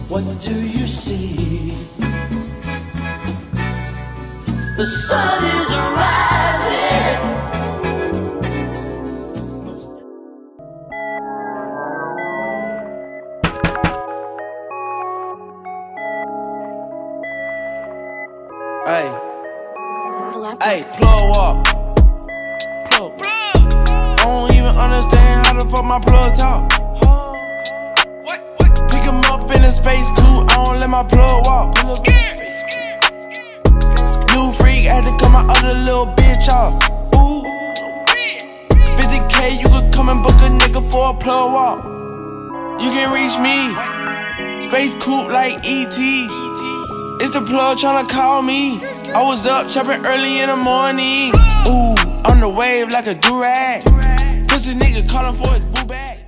What do you see? The sun is rising. Hey, hey, plug up. I don't even understand how the fuck my plug talk. Pick him up in a space coupe, I don't let my plug walk. New freak, had to cut my other little bitch off. Ooh, 50K, you could come and book a nigga for a plug walk. You can reach me, space coupe like E.T. It's the plug tryna call me. I was up chopping early in the morning. Ooh, on the wave like a durag. Pussy nigga calling for his boo bag.